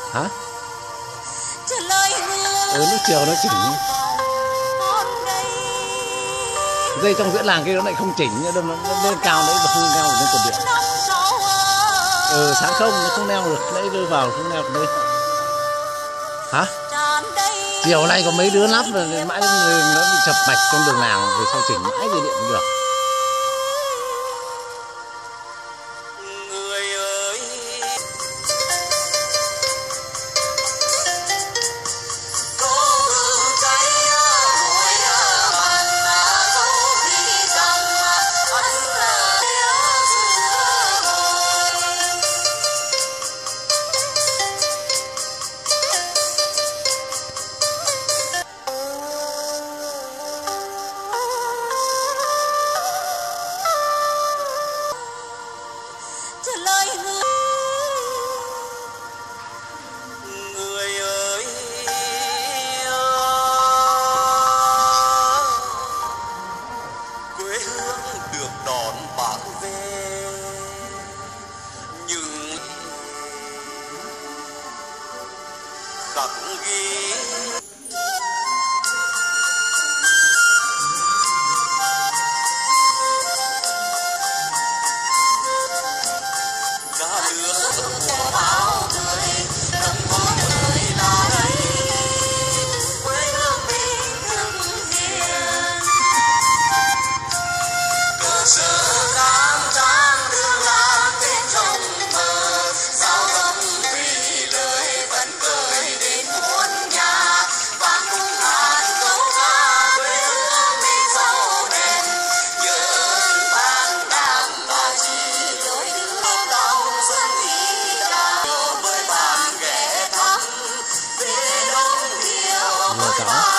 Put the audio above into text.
Hả? Nước chiều nó chỉnh. Dây trong giữa làng kia nó lại không chỉnh, nó lên cao đấy và không lên cao lên cột điện. Sáng không nó không neo được, lấy đưa vào không neo được đây. Hả? Chiều nay có mấy đứa lắp rồi mãi nó bị chập mạch trong đường làng, về sau chỉnh mãi dây điện cũng được. khắc ghi cả nước của bao người đồng con người là đây quê hương mình hưng hiền cơ sở khang trang đường làng bên trong mơ sao gấm vì lời vẫn cười đến muôn nhà vang cung hát câu ca quê hương mình giàu đẹp nhớ ơn bác đảng và chi lối đưa đầu xuân đi đã với bạn ghé thăm về đông yêu với bạn